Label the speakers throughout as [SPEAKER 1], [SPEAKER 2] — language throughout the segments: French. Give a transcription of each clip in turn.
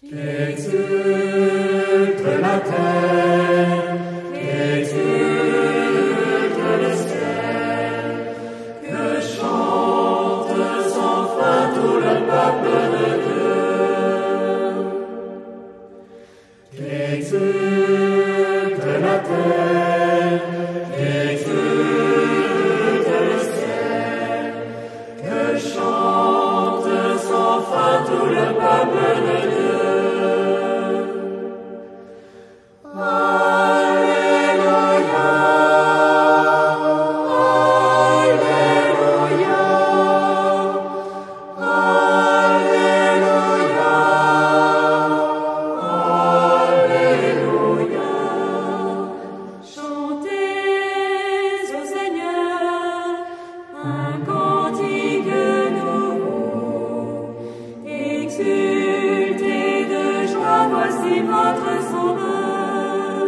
[SPEAKER 1] Qu'exulte la terre, qu'exulte le ciel, que chante sans fin tout le peuple de Dieu. Qu'exulte la terre, qu'exulte le ciel, que chante sans fin tout le peuple de Dieu. Exultez de joie, voici votre Sauveur.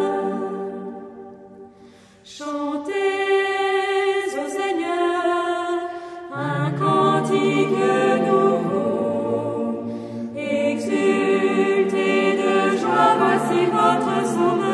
[SPEAKER 1] Chantez au Seigneur un cantique nouveau. Exultez de joie, voici votre Sauveur.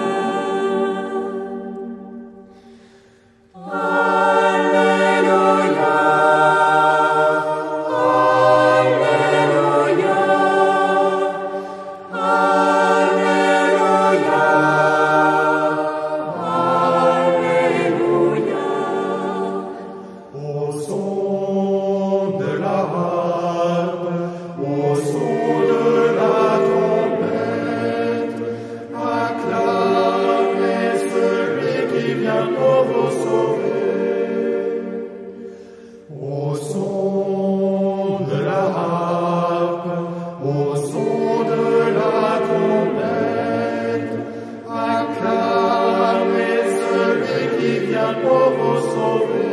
[SPEAKER 1] Pour vous sauver, au son de la harpe, au son de la trompette, acclamez celui qui vient pour vous sauver.